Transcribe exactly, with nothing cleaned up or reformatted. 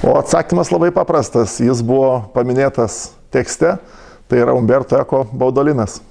O atsakymas labai paprastas, jis buvo paminėtas tekste, tai yra Umberto Eko Baudolinas.